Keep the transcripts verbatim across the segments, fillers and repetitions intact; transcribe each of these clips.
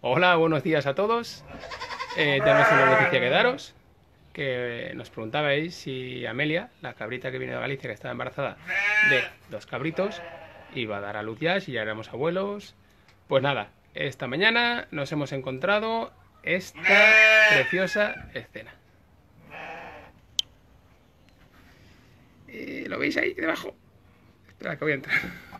Hola, buenos días a todos. Eh, tenemos una noticia que daros, que nos preguntabais si Amelia, la cabrita que viene de Galicia, que estaba embarazada de dos cabritos, iba a dar a luz ya, si ya éramos abuelos. Pues nada, esta mañana nos hemos encontrado esta preciosa escena. Eh, ¿Lo veis ahí debajo? Espera que voy a entrar.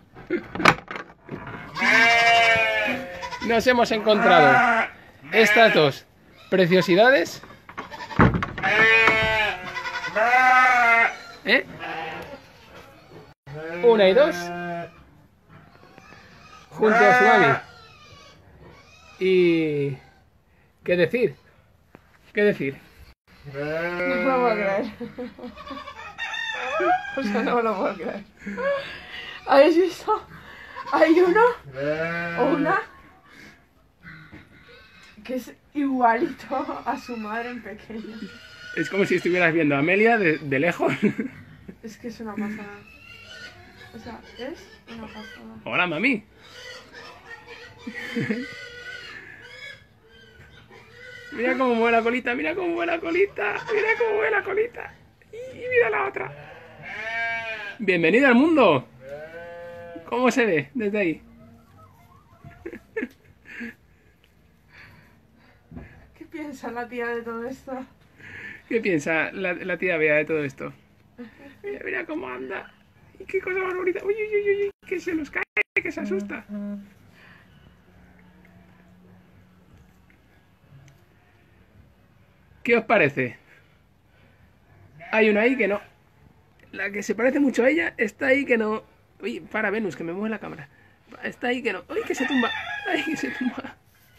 Nos hemos encontrado estas dos preciosidades. ¿Eh? Una y dos. Junto a su mami. Y... ¿qué decir? ¿Qué decir? No me lo puedo creer. O sea, no me lo puedo creer. ¿Habéis visto? Hay uno o una que es igualito a su madre en pequeño. Es como si estuvieras viendo a Amelia de, de lejos. Es que es una pasada. O sea, es una pasada. Hola, mami. Mira cómo mueve la colita, mira cómo mueve la colita, mira cómo mueve la colita. Y mira la otra. Bienvenida al mundo. ¿Cómo se ve desde ahí? ¿Qué piensa la tía de todo esto? ¿Qué piensa la, la tía Bea de todo esto? Mira, mira cómo anda. Y qué cosa más bonita. Uy, uy, uy, uy, que se nos cae, que se asusta. ¿Qué os parece? Hay una ahí que no. La que se parece mucho a ella está ahí que no. Uy, para Venus, que me mueve la cámara. Está ahí que no. Uy, que se tumba. Ay, que se tumba.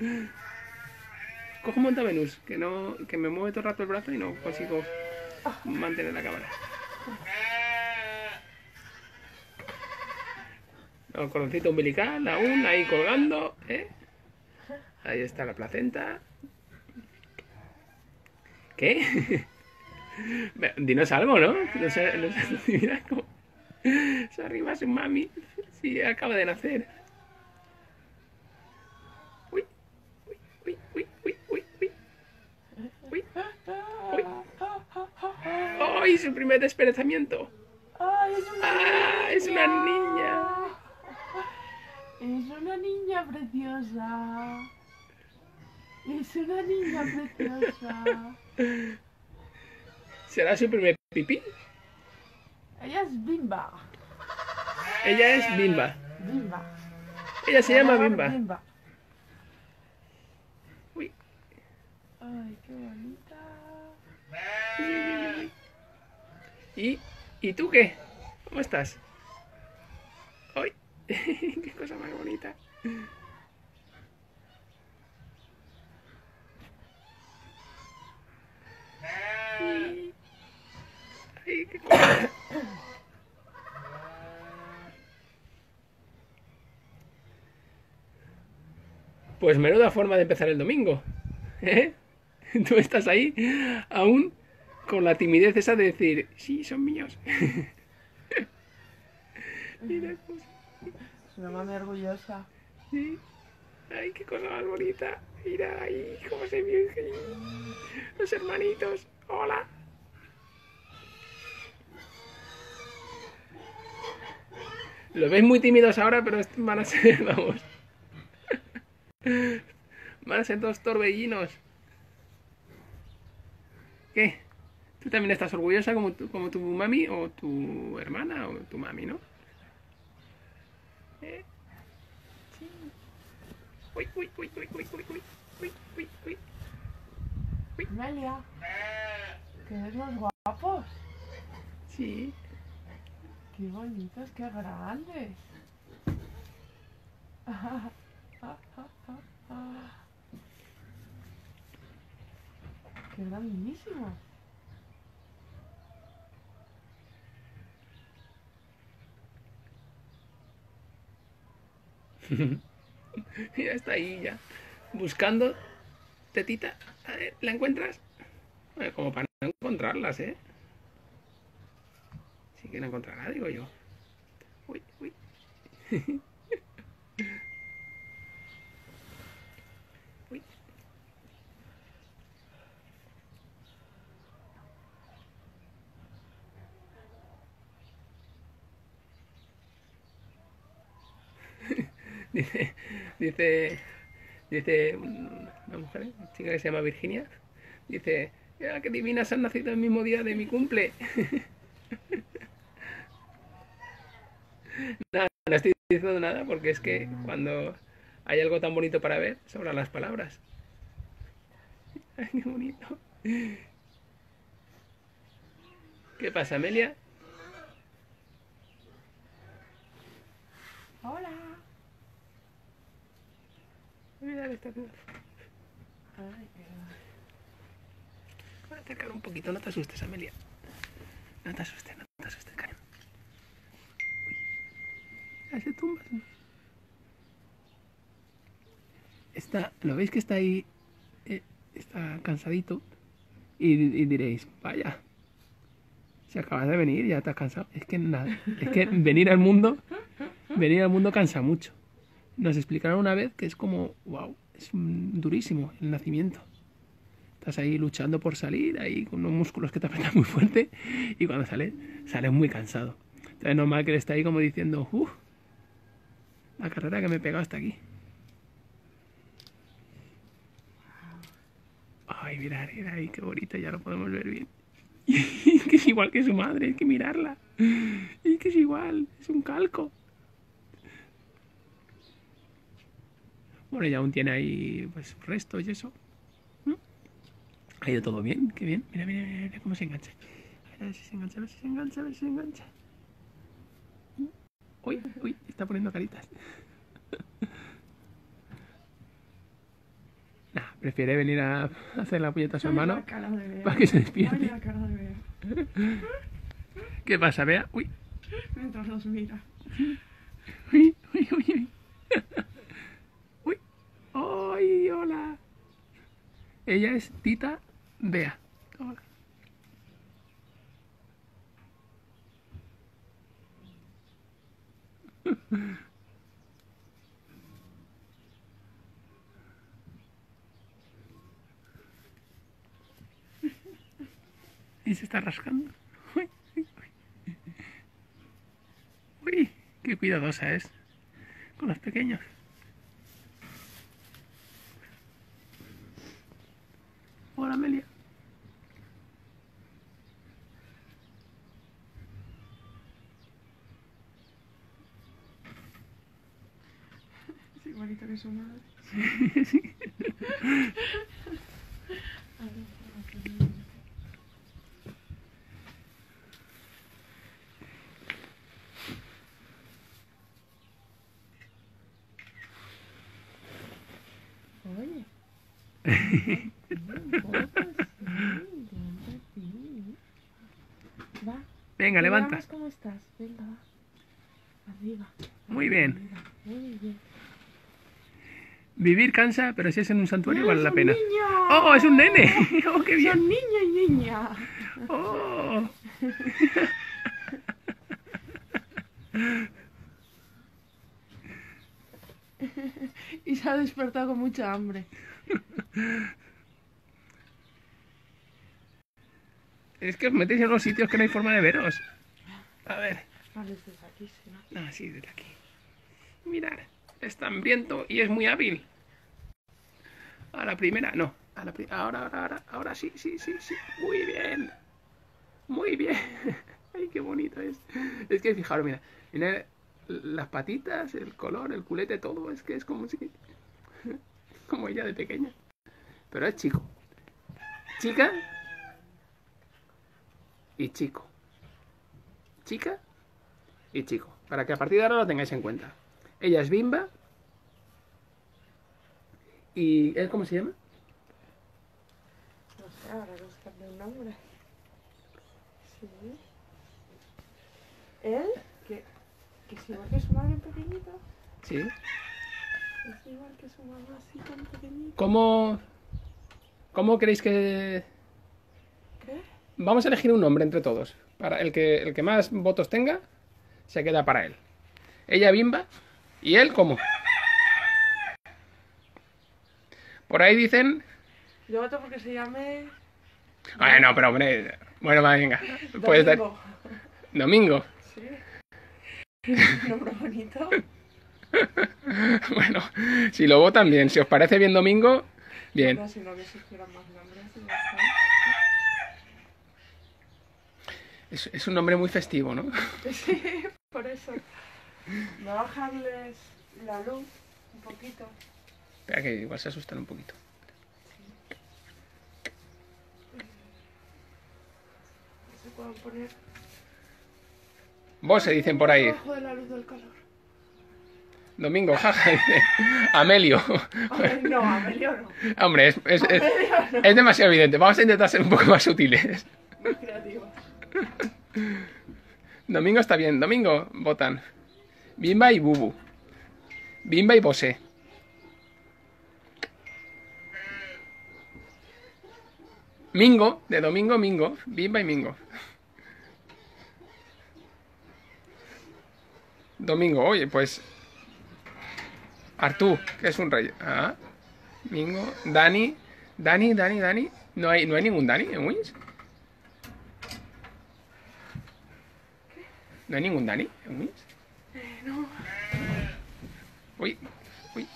Cojo monta Venus, que no, que me mueve todo el rato el brazo y no consigo mantener la cámara. El cordoncito umbilical, aún ahí colgando, ¿eh? Ahí está la placenta. ¿Qué? Dinos algo, ¿no? No sé, no sé, mira cómo se arriba su mami. Sí, acaba de nacer. Uy, uy, uy, uy, uy, uy, uy. Uy, uy. ¡Ay, su primer desperezamiento! ¡Ay, es una ¡Ah, niña! es una niña! Es una niña preciosa. Es una niña preciosa. ¿Será su primer pipí? Ella es Bimba. Ella es Bimba. Bimba. Ella se llama Bimba. Bimba. Uy. Ay, qué bonita. ¿Y, ¿Y tú qué? ¿Cómo estás? ¡Ay! ¡Qué cosa más bonita! Ay, qué cosa. Pues menuda forma de empezar el domingo, ¿eh? Tú estás ahí aún con la timidez esa de decir, sí, son míos. Mira cómo... Es una mami orgullosa. Sí. Ay, qué cosa más bonita. Mira ahí cómo se ve. Los hermanitos. Hola. Los veis muy tímidos ahora, pero van a ser, vamos. Van a ser dos torbellinos. ¿Qué? ¿Tú también estás orgullosa como tu, como tu mami o tu hermana o tu mami, no? ¿Eh? Sí. Uy, uy, uy, uy, uy, uy, uy, uy, uy, uy. Uy. Amelia. ¿Qué es los guapos? Sí. Qué bonitos, qué grandes. Qué grandísimos. Ya está ahí ya. Buscando tetita. A ver, ¿la encuentras? Bueno, como para no encontrarlas, ¿eh? Sí que no encontrará, digo yo. Uy, uy. Uy. Dice, dice, dice una mujer, una chica que se llama Virginia, dice, mira qué divinas han nacido el mismo día de mi cumple. Nada, no estoy diciendo nada porque es que cuando hay algo tan bonito para ver, sobran las palabras. Ay, qué bonito. ¿Qué pasa, Amelia? Hola. Mira, está aquí. Ay, perdón. Voy a acercar un poquito, no te asustes, Amelia. No te asustes, no te asustes, cariño. Uy, se tumba. Está, ¿lo veis que está ahí? Eh, está cansadito. Y, y diréis, vaya, si acabas de venir ya estás cansado. Es que nada, es que venir al mundo, venir al mundo cansa mucho. Nos explicaron una vez que es como, wow, es durísimo el nacimiento. Estás ahí luchando por salir, ahí con unos músculos que te apretan muy fuerte, y cuando sales, sales muy cansado. Entonces es normal que él está ahí como diciendo, uff, la carrera que me he pegado hasta aquí. Ay, mirad, mirad ahí, qué bonito, ya lo podemos ver bien. Y que es igual que su madre, hay que mirarla. Y que es igual, es un calco. Bueno, ya aún tiene ahí pues restos y eso. Ha ido todo bien, qué bien. Mira, mira, mira, mira cómo se engancha. A ver si se engancha, a ver si se engancha, a ver si se engancha. Uy, uy, está poniendo caritas. Nah, prefiere venir a hacer la puñeta a su hermano para que se despierte. Ay, la cara de Bea. ¿Qué pasa, Bea? Uy. Mientras los mira. Uy, uy, uy, uy. Uy. Ay, hola. Ella es Tita Bea. Hola. Y se está rascando. Uy, uy, uy. Uy, qué cuidadosa es con los pequeños. Hola, Amelia. Es igualito que su madre. Sí. Oye. Va. Venga, levanta. Veamos cómo estás. Venga, va. Arriba. Muy bien. Arriba. Muy bien. Vivir cansa, pero si es en un santuario ¡Mira, vale la es un pena. niño! ¡Oh, es un nene! ¡Oh, qué bien! Son niño y niña. ¡Oh! Y se ha despertado con mucha hambre. Es que os metéis en unos sitios que no hay forma de veros. A ver. Vale, desde aquí, sí, ¿no? Ah, sí, desde aquí. Mirad, está hambriento y es muy hábil. A la primera, no. A la pri ahora, ahora, ahora, ahora sí, sí, sí, sí. Muy bien. Muy bien. Ay, qué bonito es. Es que fijaros, mira. Mira las patitas, el color, el culete, todo. Es que es como si... como ella de pequeña. Pero es chico. Chica y chico. Chica y chico. Para que a partir de ahora lo tengáis en cuenta. Ella es Bimba. ¿Y él cómo se llama? No sé, ahora buscarle un nombre. Sí. ¿Él? Que, que es igual que su madre en pequeñito. Sí. Es igual que su mamá así tan pequeñito. ¿Cómo, cómo creéis que...? ¿Qué? Vamos a elegir un nombre entre todos. Para el que, el que más votos tenga, se queda para él. Ella Bimba. ¿Y él cómo? Por ahí dicen... Yo voto porque se llame... Ay, no, pero hombre... Bueno, va, venga. Puedes dar... Domingo. Domingo. Sí. Nombre bonito. Bueno, si lo votan bien. Si os parece bien Domingo, bien. No, si no que se hicieran más nombres y ya está. Es, es un nombre muy festivo, ¿no? Sí, por eso. Voy a bajarles la luz un poquito. Espera que igual se asustan un poquito. Se pueden poner Vos se dicen por ahí. debajo de la luz del calor. Domingo, jaja, dice. Amelio. Ay, no, Amelio no. Hombre, es, es, es, Amelio no. es demasiado evidente. Vamos a intentar ser un poco más sutiles. Muy creativa. Domingo está bien. Domingo, votan. Bimba y Bubu. Bimba y Bosé. Mingo, de Domingo, Mingo. Bimba y Mingo. Domingo, oye, pues... Artú, que es un rey. Ah, Mingo. Dani. Dani, Dani, Dani. ¿No hay, no hay ningún Dani en Wins? ¿No hay ningún Dani en Wins? Eh, no. Uy, uy.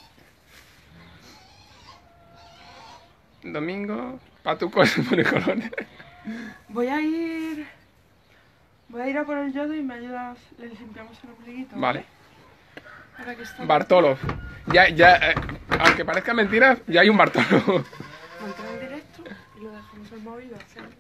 Domingo. Patuco se pone colores. Voy a ir... Voy a ir a por el yodo y me ayudas, le limpiamos el ombliguito. Vale. Ahora que está... Bartolo. Ya, ya, eh, aunque parezca mentira, ya hay un Bartolo. Mantener el directo y lo dejamos el movido. ¿Sabes?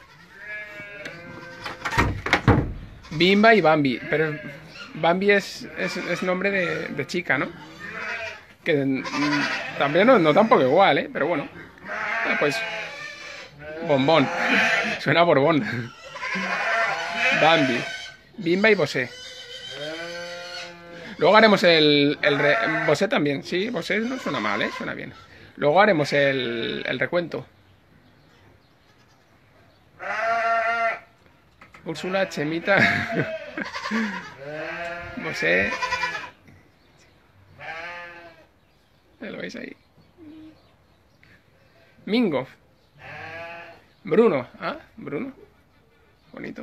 Bimba y Bambi. Pero Bambi es, es, es nombre de, de chica, ¿no? Que mm, también no, no tampoco igual, ¿eh? Pero bueno. Ah, pues... Bombón. Suena a Borbón. Bambi. Bimba y Bosé. Luego haremos el... el re... Bosé también, sí. Bosé no suena mal, ¿eh? Suena bien. Luego haremos el, el recuento. Úrsula, Chemita... Bosé... ¿Lo veis ahí? Mingo. Bruno. Ah, Bruno. Bonito.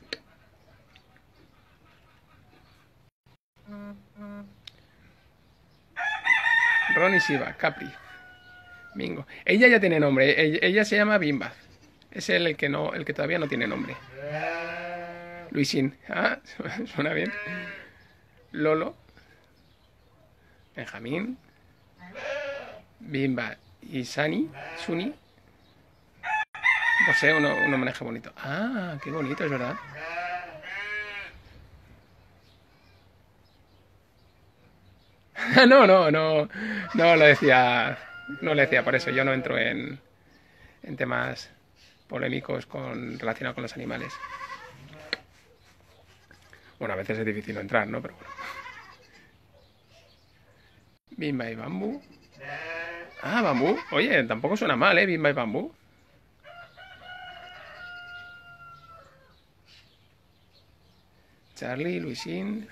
Ronnie Siva, Capri. Mingo. Ella ya tiene nombre. Ella, ella se llama Bimba. Es el, el que no, el que todavía no tiene nombre. Luisín. Ah, suena bien. Lolo. Benjamín. Bimba y Sani. Suni. No sé, un, un homenaje bonito. Ah, qué bonito, es verdad. No, no, no. No lo decía. No lo decía por eso. Yo no entro en, en temas polémicos con, relacionados con los animales. Bueno, a veces es difícil no entrar, ¿no? Pero bueno. Bimba y Bambú. Ah, Bambú. Oye, tampoco suena mal, ¿eh? Bimba y Bambú. Charlie, Luisín.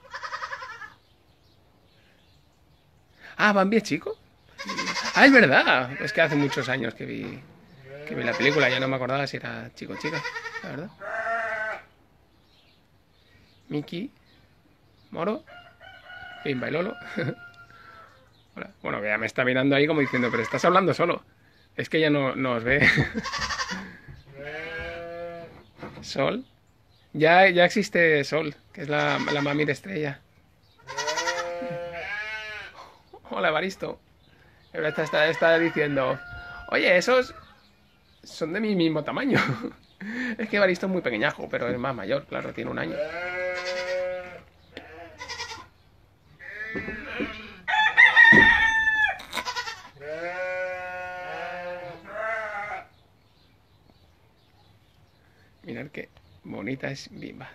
Ah, Bambi es chico. Ah, es verdad. Es que hace muchos años que vi que vi la película. Ya no me acordaba si era chico o chica, la verdad. Miki. Moro. Bimba y Lolo. Hola. Bueno, que ya me está mirando ahí como diciendo, pero estás hablando solo. Es que ya no, no os ve. Sol. Ya, ya existe Sol, que es la, la mami de Estrella. Hola, Evaristo. Está, está, está diciendo, oye, esos son de mi mismo tamaño. Es que Evaristo es muy pequeñajo, pero es más mayor, claro, tiene un año. Mirad qué bonita es Bimba.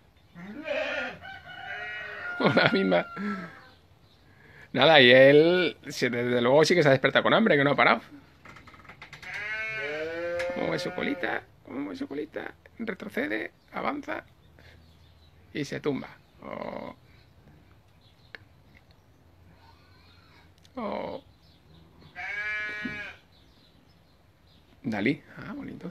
Hola, Bimba. Nada, y él, desde luego sí que se ha despertado con hambre, que no ha parado. Mueve su colita, mueve su colita, retrocede, avanza y se tumba. Oh. Oh. Dalí. Ah, bonito.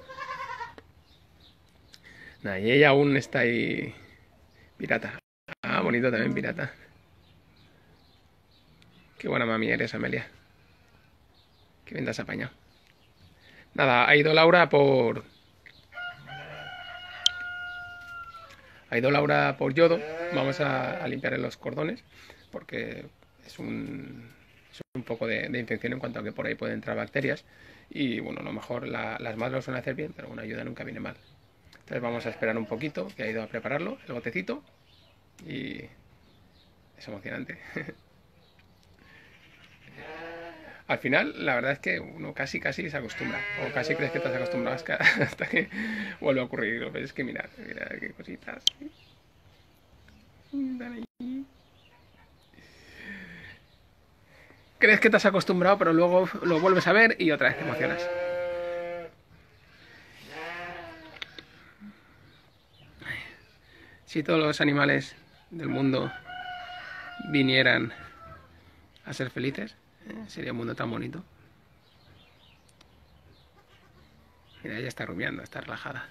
Nah, y ella aún está ahí... Pirata. Ah, bonito también, pirata. Qué buena mami eres, Amelia. Qué bien te has apañado. Nada, ha ido Laura por... Ha ido Laura por yodo. Vamos a, a limpiar los cordones porque es un, es un poco de, de infección en cuanto a que por ahí pueden entrar bacterias. Y bueno, a lo mejor la, las madres lo suelen hacer bien, pero una ayuda nunca viene mal. Entonces vamos a esperar un poquito, que ha ido a prepararlo, el botecito. Y es emocionante. Al final, la verdad es que uno casi casi se acostumbra. O casi crees que te has acostumbrado hasta que vuelve a ocurrir. Lo ves, es que mira, mira qué cositas. Crees que te has acostumbrado, pero luego lo vuelves a ver y otra vez te emocionas. Si todos los animales del mundo vinieran a ser felices, ¿eh? Sería un mundo tan bonito. Mira, ella está rumiando, está relajada.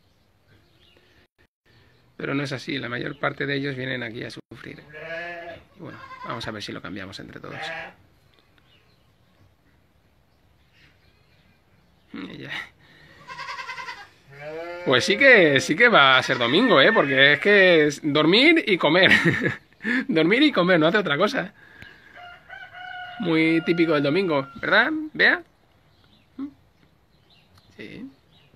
Pero no es así, la mayor parte de ellos vienen aquí a sufrir. Y bueno, vamos a ver si lo cambiamos entre todos. Ella... Pues sí que sí que va a ser domingo, ¿eh? Porque es que es dormir y comer. Dormir y comer, no hace otra cosa. Muy típico del domingo, ¿verdad? ¿Vea? Sí.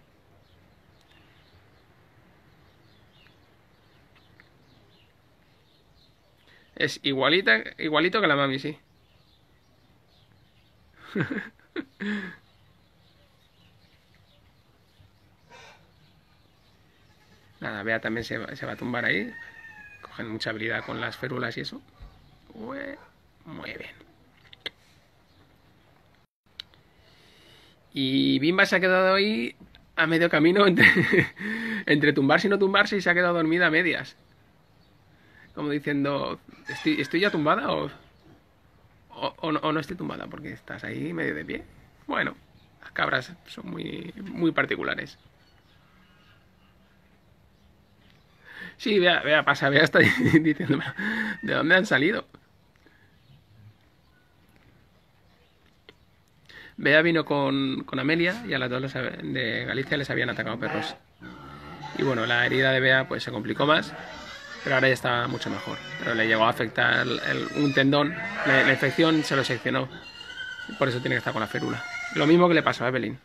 Es igualita, igualito que la mami, sí. Nada, Bea también se va, se va a tumbar ahí. Cogen mucha habilidad con las férulas y eso. Ue, muy bien. Y Bimba se ha quedado ahí a medio camino entre, entre tumbarse y no tumbarse y se ha quedado dormida a medias. Como diciendo, ¿estoy, estoy ya tumbada o, o, o, no, o no estoy tumbada? Porque estás ahí medio de pie. Bueno, las cabras son muy, muy particulares. Sí, vea, vea, pasa, vea, está diciendo, ¿de dónde han salido? Bea vino con, con Amelia y a las dos de Galicia les habían atacado perros. Y bueno, la herida de Bea pues se complicó más, pero ahora ya está mucho mejor. Pero le llegó a afectar el, el, un tendón, la, la infección se lo seccionó. Y por eso tiene que estar con la férula. Lo mismo que le pasó a Evelyn.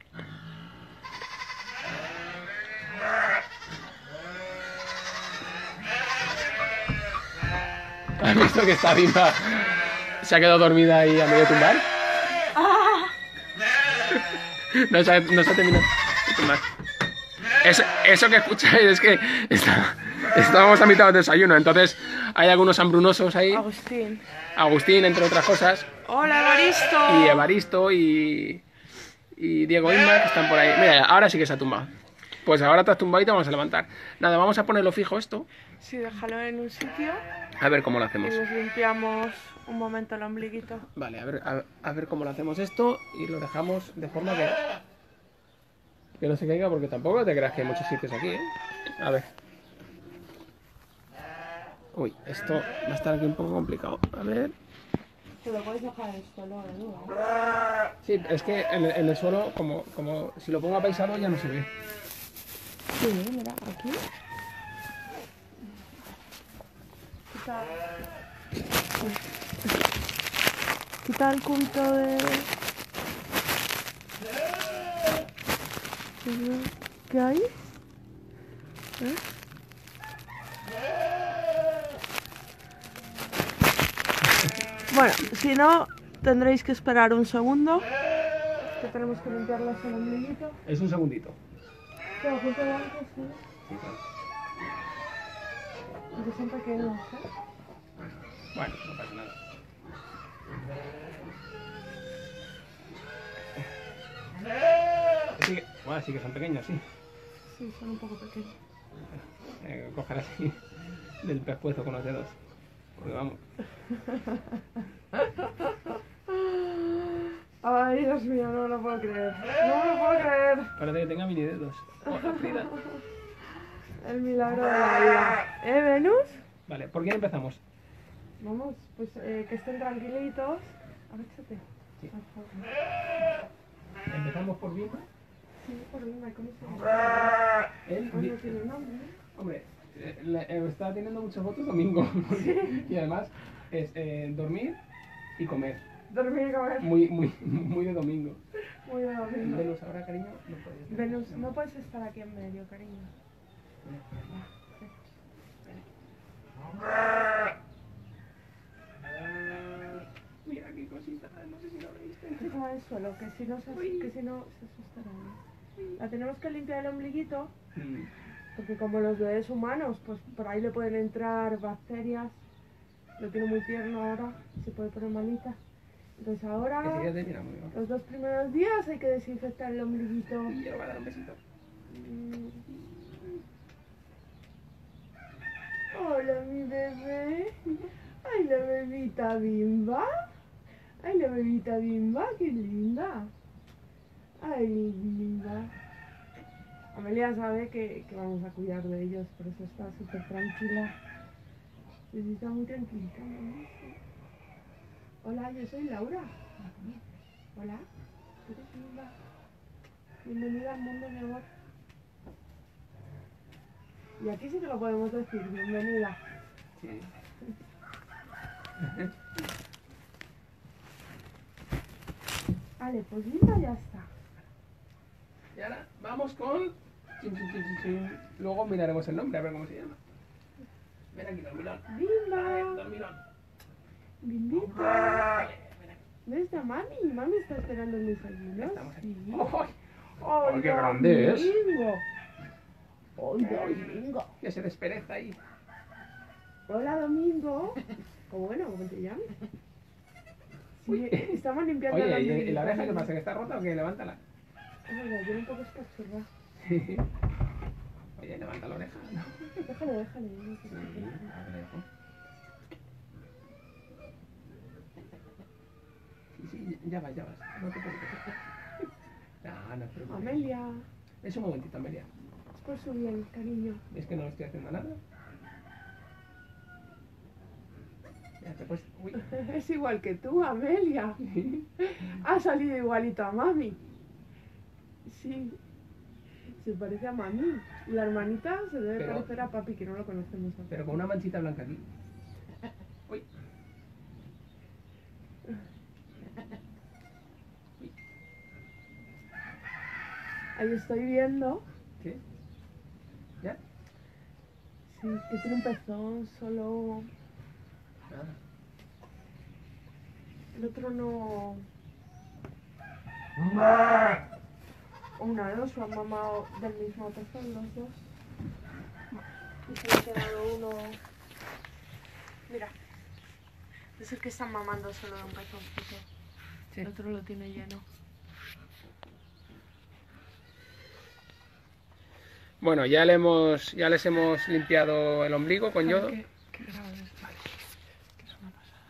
¿Has visto que está Bimba? Se ha quedado dormida ahí a medio tumbar. No se ha, no se ha terminado de tumbar. Eso, eso que escucháis es que está, estábamos a mitad del desayuno, entonces hay algunos hambrunosos ahí. Agustín. Agustín, entre otras cosas. ¡Hola, Evaristo! Y Evaristo y, y Diego Inma, que están por ahí. Mira, ahora sí que se ha tumbado. Pues ahora te has tumbado y te vamos a levantar. Nada, vamos a ponerlo fijo esto. Sí, déjalo en un sitio. A ver cómo lo Y hacemos. nos limpiamos un momento el ombliguito. Vale, a ver, a, a ver cómo lo hacemos esto y lo dejamos de forma que, que no se caiga, porque tampoco te creas que hay muchos sitios aquí, ¿eh? A ver. Uy, esto va a estar aquí un poco complicado. A ver. Te lo puedes dejar en el suelo, ¿eh? Sí, es que en, en el suelo, como, como si lo pongo apaisado ya no se ve. Sí, mira, aquí. Quita, quita el cubito de... ¿Qué hay? ¿Eh? Bueno, si no, tendréis que esperar un segundo. Que tenemos que limpiarlas el ombliguito. Es un segundito. Pero justo antes, sí. Sí, claro. Porque son pequeños, ¿eh? Bueno, no pasa nada. Sí que, bueno, sí que son pequeños, sí. Sí, son un poco pequeños. Eh, coger así del pescuezo con los dedos. Porque vamos. Ay, Dios mío, no me lo puedo creer. No me lo puedo creer. Parece que tenga mini dedos. Hola, Frida. El milagro de la vida. ¿Eh, Venus? Vale, ¿por quién empezamos? Vamos, pues eh, que estén tranquilitos. Agáchate. Sí. Por favor. Empezamos por Bimba. Sí, por mí, ¿cómo se llama? Él, Pues Bi- no tiene nombre, ¿no? hombre, eh, la- eh, está teniendo muchas fotos domingo. Y además es eh, dormir y comer. Dormir y comer. Muy, muy, muy de domingo. Muy de domingo. Venus, ahora cariño, no puedes. Venus, no puedes estar aquí en medio, cariño. Mira qué cosita, no sé si lo veiste. Está en el suelo, que si no se, que si no se asustará. La tenemos que limpiar el ombliguito, Mm. porque como los bebés humanos, pues por ahí le pueden entrar bacterias. Lo tiene muy tierno ahora, se puede poner malita. Entonces ahora, Ese día te mira muy bien. los dos primeros días hay que desinfectar el ombliguito. Y yo le voy a dar un besito. Mm. Hola, mi bebé. Ay, la bebita Bimba. Ay, la bebita Bimba, qué linda. Ay, Bimba. Amelia sabe que, que vamos a cuidar de ellos, por eso está súper tranquila. Sí, está muy tranquilita, ¿no? Hola, yo soy Laura. Hola, ¿tú eres Bimba? Bienvenida al mundo, mi amor. Y aquí sí que lo podemos decir, bienvenida. Sí. Vale, pues Bimba ya está. Y ahora vamos con... Chin, chin, chin, chin, chin. Luego miraremos el nombre, a ver cómo se llama. Ven aquí, dormilón. A ver, Bimba, dormilón. Bimbita. ¿Dónde está mami? Mami está esperando el desayuno. Estamos aquí. Sí. ¡Oh! ¡Ay, ¡Ay, qué grande es! Domingo! ¡Ay, Domingo! Que se despereza ahí. Hola, Domingo. O bueno, ¿cómo te llamas? Sí, estamos limpiando Oye, la ¿y, y la oreja qué pasa? ¿Que está rota o qué? Levántala. Es verdad, tiene un poco espachurra. Oye, levanta la oreja. Déjale, déjale. No Sí, te preocupes. a ver, dejo. Sí, sí, ya vas, ya vas. No te preocupes. No, no te preocupes. Amelia, Es un momentito, Amelia. es por su bien, cariño. ¿Ves que no estoy haciendo nada? Ya te pues. Uy. Es igual que tú, Amelia. Ha salido igualito a mami. Sí, se parece a mami. Y la hermanita se debe Pero- parecer a papi, que no lo conocemos aún. Pero con una manchita blanca aquí. Uy. Uy. Ahí estoy viendo, ¿Qué? ¿Ya? sí, que tiene un pezón, solo Nada. el otro no. Una de dos, o han mamado del mismo pezón los dos. Y se le ha quedado uno. Mira, es el que están mamando solo de un pezoncito. Sí. El otro lo tiene lleno. Bueno, ya le hemos, ya les hemos limpiado el ombligo con yodo. ¿Qué, qué grado es? Vale. Que es una pasada.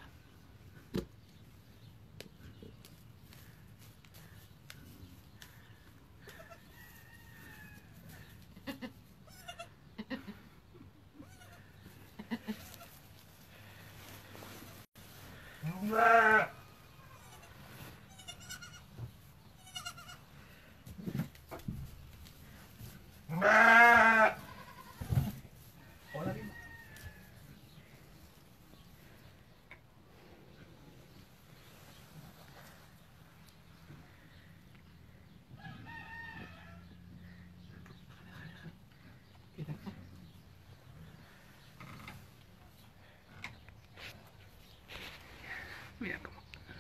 Hola, Bimba. Quita. Mira cómo.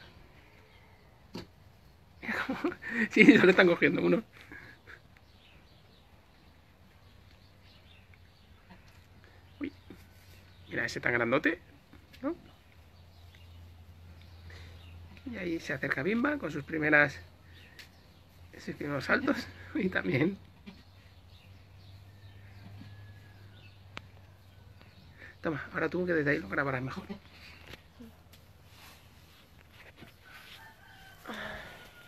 Mira cómo. Sí, se le están cogiendo uno. Uy. Mira ese tan grandote, ¿no? Y ahí se acerca Bimba con sus primeras. sus primeros saltos. Y también. Toma, ahora tú que desde ahí lo grabarás mejor.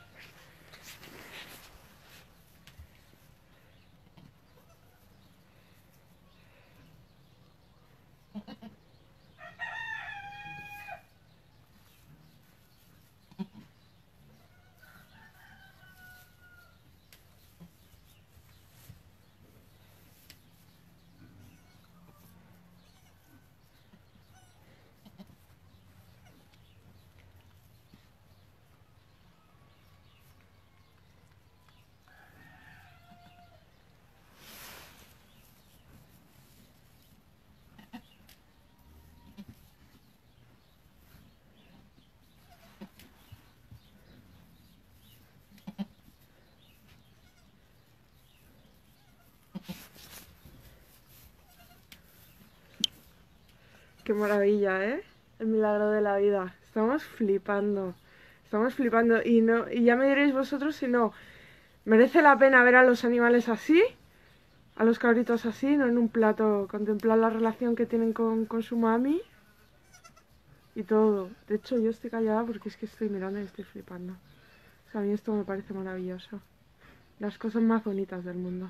qué maravilla, ¿eh? El milagro de la vida. Estamos flipando. Estamos flipando. Y, no, y ya me diréis vosotros si no merece la pena ver a los animales así, a los cabritos así, no en un plato, contemplar la relación que tienen con, con su mami y todo. De hecho, yo estoy callada porque es que estoy mirando y estoy flipando. O sea, a mí esto me parece maravilloso. Las cosas más bonitas del mundo.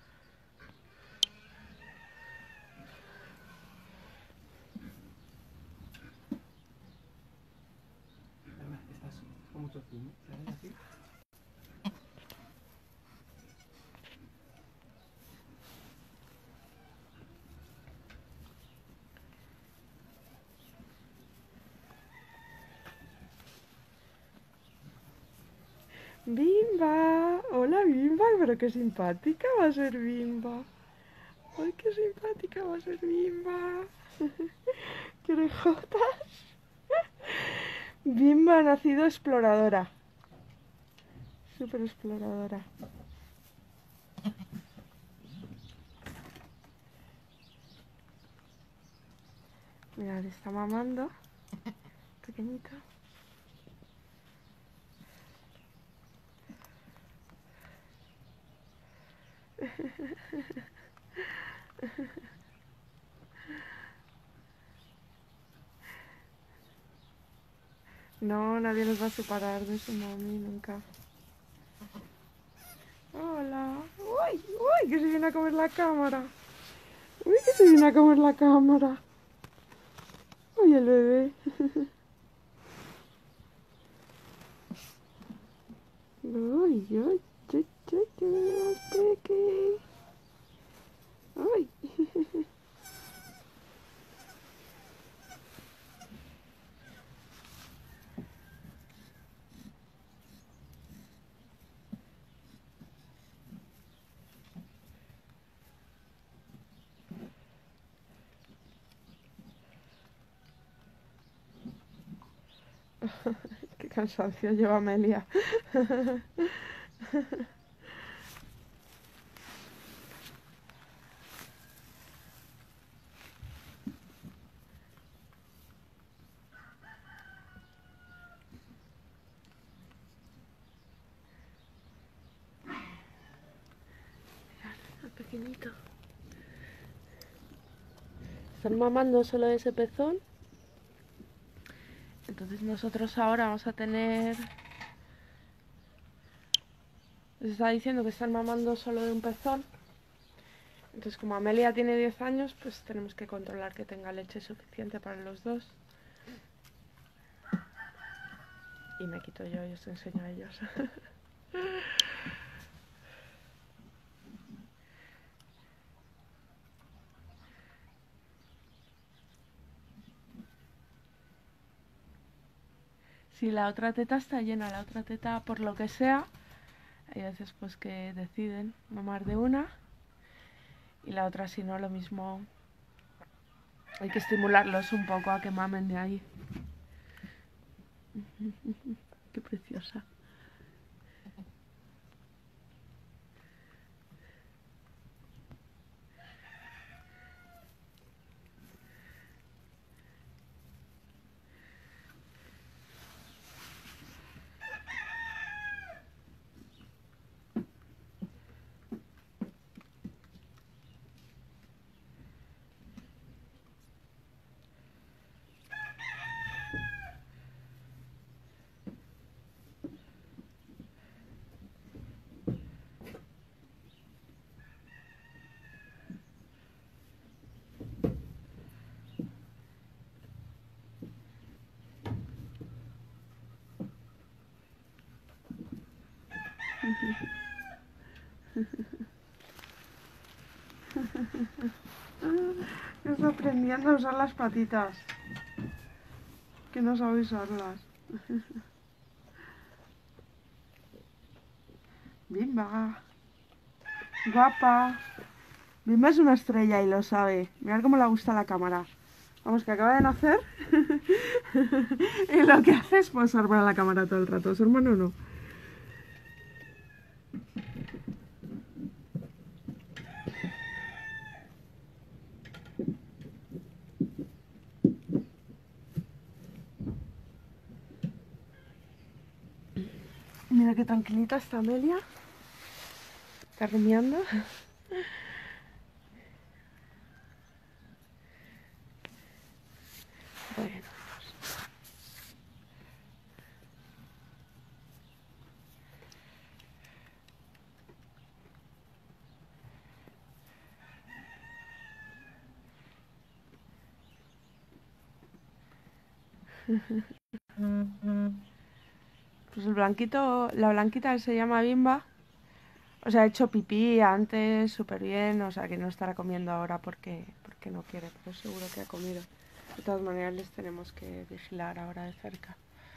Estás con mucho zumo, ¿sabes? Así. Bimba, hola Bimba, pero qué simpática va a ser Bimba. Ay, qué simpática va a ser Bimba. Qué orejotas. Bimba ha nacido exploradora. Súper exploradora. Mirad, está mamando. Pequeñito. No, nadie nos va a separar de su mami nunca. Hola. Uy, uy, que se viene a comer la cámara. Uy, que se viene a comer la cámara. Uy, el bebé. Uy, uy, uy, uy, uy, peque. Uy. Qué cansancio lleva Amelia. Pequeñito. Están mamando solo ese pezón. Entonces nosotros ahora vamos a tener... Les estaba diciendo que están mamando solo de un pezón. Entonces como Amelia tiene diez años, pues tenemos que controlar que tenga leche suficiente para los dos. Y me quito yo y os enseño a ellos. Si la otra teta está llena, la otra teta por lo que sea, hay veces pues que deciden mamar de una y la otra si no, lo mismo, hay que estimularlos un poco a que mamen de ahí. Qué preciosa. Estoy aprendiendo a usar las patitas. Que no sabe usarlas. Bimba. Guapa. Bimba es una estrella y lo sabe. Mirad cómo le gusta la cámara. Vamos, que acaba de nacer. Y lo que hace es posar para la cámara todo el rato. ¿Su hermano no? Mira qué tranquilita está Amelia. Está rumiando. Bueno. Pues el blanquito, la blanquita se llama Bimba. O sea, ha hecho pipí antes súper bien, o sea que no estará comiendo ahora porque, porque no quiere, pero seguro que ha comido. De todas maneras les tenemos que vigilar ahora de cerca.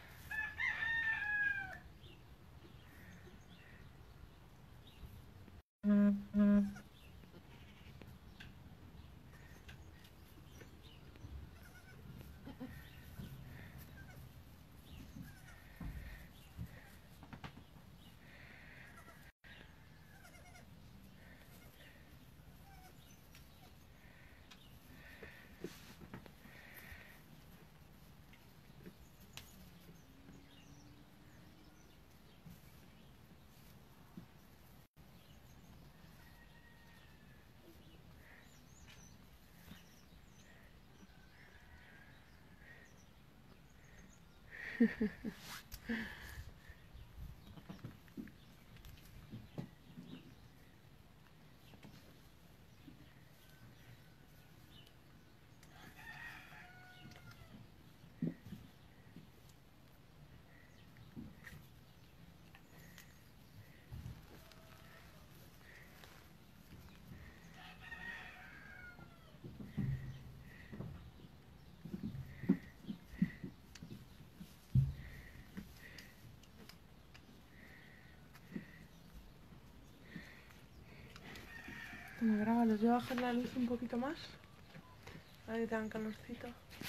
Me graba, les voy a bajar la luz un poquito más. Para que tengan calorcito.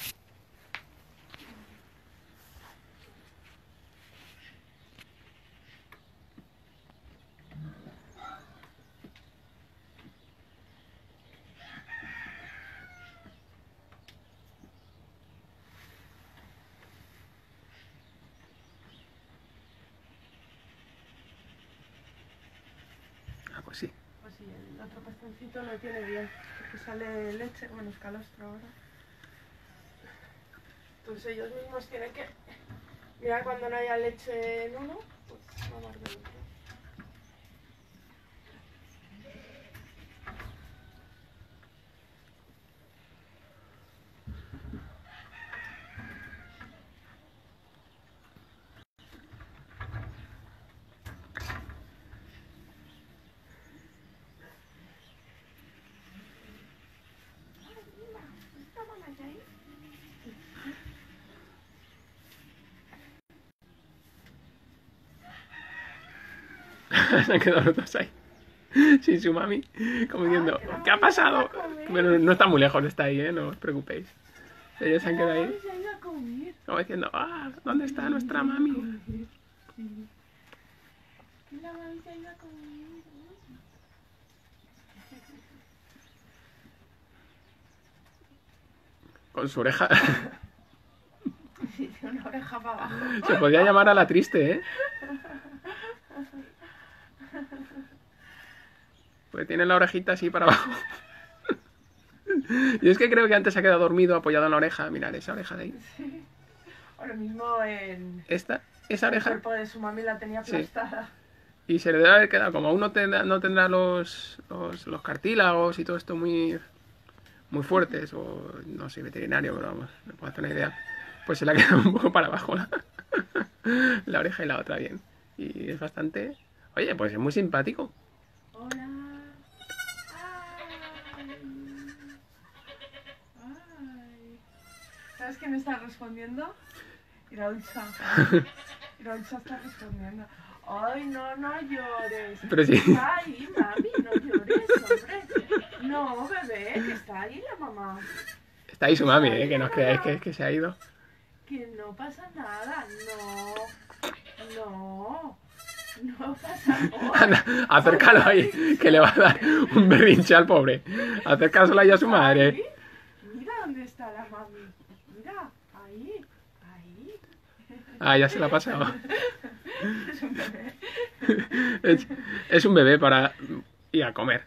Ah, pues sí. Pues sí, el otro pastoncito lo tiene bien, porque sale leche, bueno, es calostro ahora. Entonces ellos mismos tienen que mirar cuando no haya leche en uno, pues mamar del otro. Se han quedado los dos ahí, sin su mami, como diciendo, ¿qué ha pasado? Bueno, no está muy lejos, está ahí, ¿eh? No os preocupéis. Ellos se han quedado ahí, como diciendo, ah, ¿dónde está nuestra mami? La mami se ha ido a comer. Con su oreja. Sí, tiene una oreja para abajo. Se podría llamar a la triste, ¿eh? Porque tiene la orejita así para abajo. Yo es que creo que antes se ha quedado dormido apoyado en la oreja. Mirad esa oreja de ahí. Sí. O lo mismo en... Esta, esa oreja. El cuerpo de su mami la tenía aplastada. Sí. Y se le debe haber quedado, como aún no tendrá, no tendrá los, los, los cartílagos y todo esto muy, muy fuertes, o no soy veterinario, pero vamos, me puedo hacer una idea. Pues se le ha quedado un poco para abajo la, la oreja y la otra bien. Y es bastante... Oye, pues es muy simpático. Hola. Ay. Ay. ¿Sabes quién está respondiendo? Iraulcha. Iraulcha está respondiendo. Ay, no, no llores. Pero sí. Está ahí, mami, no llores, hombre. No, bebé, que está ahí la mamá. Está ahí su mami, ¿eh? Que no os creáis que, que se ha ido. Que no pasa nada, no. No. No pasa nada. Anda, acércalo ahí, que le va a dar un berrinche al pobre. Acércaselo ahí a su madre. Ahí. Mira dónde está la mami. Mira, ahí, ahí. Ah, ya se la ha pasado. Es un bebé. Es, es un bebé para ir a comer.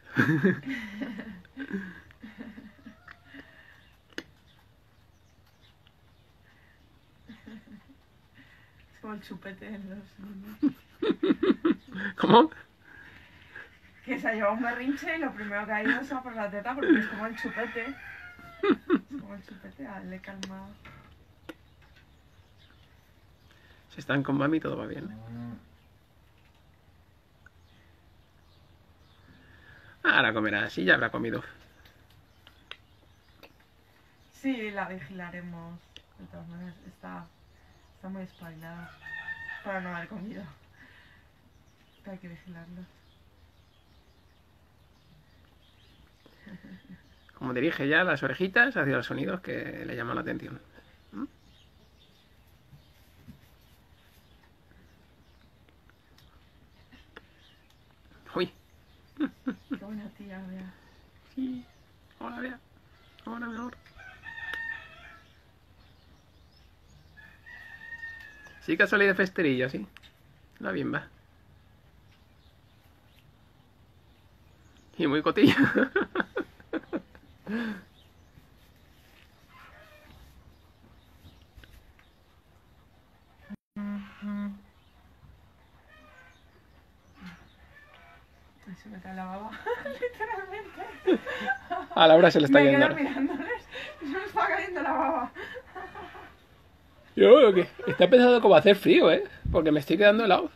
Es como el chupete de los niños. ¿Cómo? Que se ha llevado un berrinche y lo primero que ha ido es a por la teta porque es como el chupete. Es como el chupete, ah, le he calmado. Si están con mami todo va bien. Ahora comerá, sí, ya habrá comido. Sí, la vigilaremos. De todas maneras, está, está muy espabilada para no haber comido. Pero hay que vigilarlo. Como dirige ya las orejitas hacia los sonidos que le llaman la atención. ¿Mm? Uy. Qué buena tía, vea. Sí. Hola, vea. Hola, mejor. Sí que ha salido de festerillo, sí. La bimba. Y muy cotilla. Ay, se me cae la baba, literalmente. A Laura se le está Me yendo. quedo mirándoles y se me está cayendo la baba. Yo creo que está empezando como a hacer frío, ¿eh? Porque me estoy quedando helado.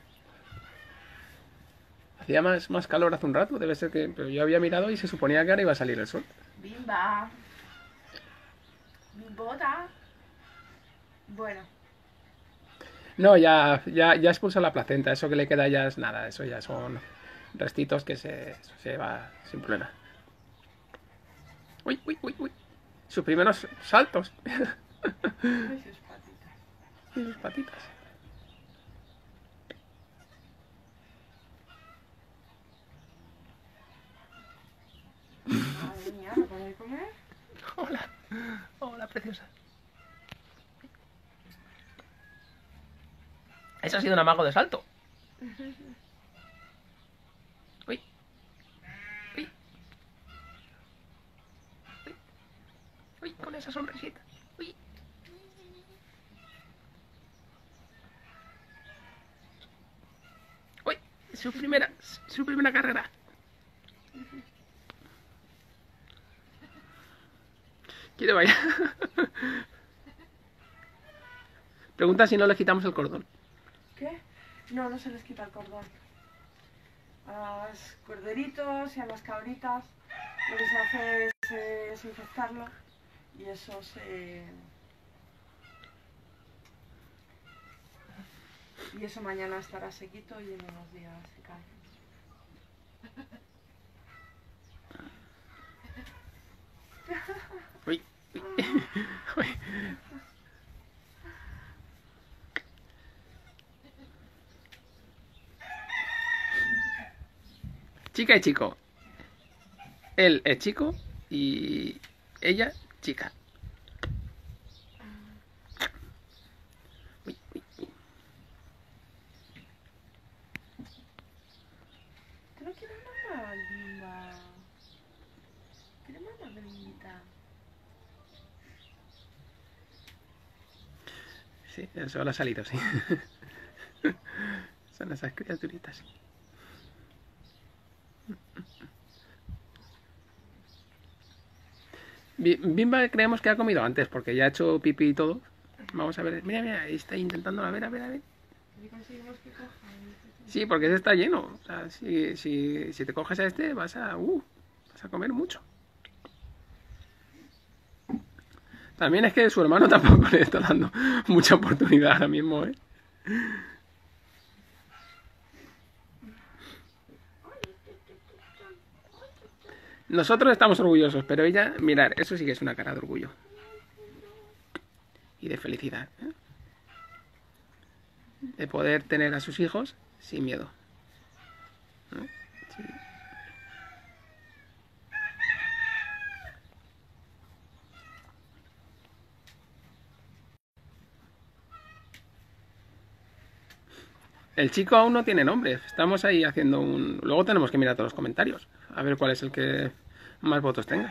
Hacía más, más calor hace un rato, debe ser que... Pero yo había mirado y se suponía que ahora iba a salir el sol. Bimba. Bimbota. Bueno. No, ya, ya, ya expulsa la placenta. Eso que le queda ya es nada. Eso ya son restitos que se, se va sin problema. Uy, uy, uy, uy. Sus primeros saltos. Ay, sus patitas. Y sus patitas. Madre mía, ¿no para de comer? Hola. Hola, preciosa. Eso ha sido un amago de salto. Uy. Uy. Uy. Uy, con esa sonrisita. Uy. Uy. Su primera, su primera carrera. Quiere bailar. Pregunta si no le quitamos el cordón. ¿Qué? No, no se les quita el cordón. A los corderitos y a las cabritas lo que se hace es eh, desinfectarlo y eso se... Y eso mañana estará sequito y en unos días se cae. Uy. Uy. Uy. Chica y chico. Él es chico y ella chica. Uy, uy, uy. ¿Tú no quieres mamá, linda? ¿Quieres mamá, bebita? Sí, eso le ha salido, sí. Son esas criaturitas. Bimba creemos que ha comido antes porque ya ha hecho pipí y todo. Vamos a ver. Mira, mira, ahí está intentando. A ver, a ver, a ver. ¿Y conseguimos que coja? Sí, porque ese está lleno. O sea, si, si, si te coges a este, vas a, uh, vas a comer mucho. También es que su hermano tampoco le está dando mucha oportunidad ahora mismo, ¿eh? Nosotros estamos orgullosos, pero ella, mirar, eso sí que es una cara de orgullo. Y de felicidad, ¿eh? De poder tener a sus hijos sin miedo. ¿Eh? Sí. El chico aún no tiene nombre. Estamos ahí haciendo un... Luego tenemos que mirar todos los comentarios. A ver cuál es el que más votos tenga.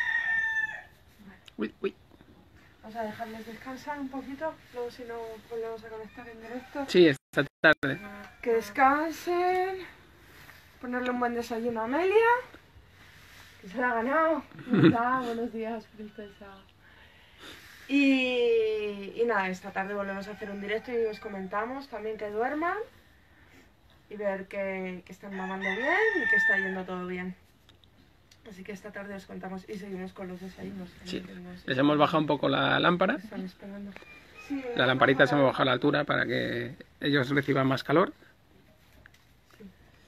Uy, uy. Vamos a dejarles descansar un poquito. Luego si no volvemos a conectar en directo. Sí, esta tarde. Que descansen. Ponerle un buen desayuno a Amelia. Que se la ha ganado. ¿Verdad? Buenos días, princesa. Y, y nada, esta tarde volvemos a hacer un directo y os comentamos también que duerman y ver que, que están mamando bien y que está yendo todo bien. Así que esta tarde os contamos y seguimos con los desayunos. Sí, les hemos bajado un poco la lámpara. Están esperando. Sí, La lamparita se hemos bajado a la altura para que ellos reciban más calor. Sí.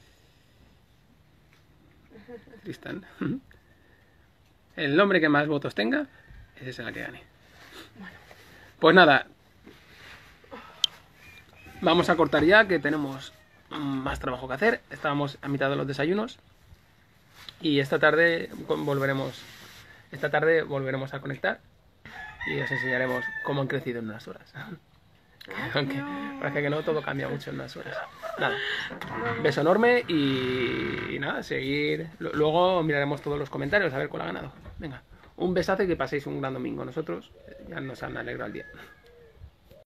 Tristán. El nombre que más votos tenga, ese será el que gane. Pues nada, vamos a cortar ya, que tenemos más trabajo que hacer. Estábamos a mitad de los desayunos y esta tarde volveremos, esta tarde volveremos a conectar y os enseñaremos cómo han crecido en unas horas. Aunque parece que no, todo cambia mucho en unas horas. Nada, beso enorme y, y nada, seguir. Luego miraremos todos los comentarios a ver cuál ha ganado. Venga. Un besazo y que paséis un gran domingo. Nosotros ya nos han alegrado el día.